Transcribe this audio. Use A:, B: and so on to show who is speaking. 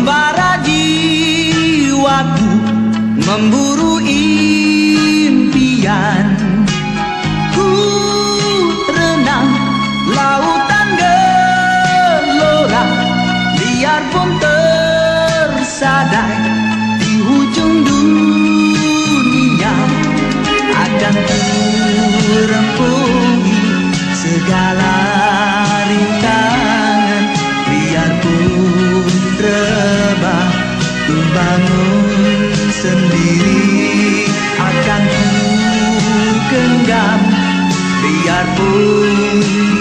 A: membara jiwaku, memburu impian. Ku renang lautan gelora, biarpun tersadai di ujung dunia. Akan ku rempungi segala rintangan, biarpun rebah ku bangun sendiri. Akan ku genggam biarpun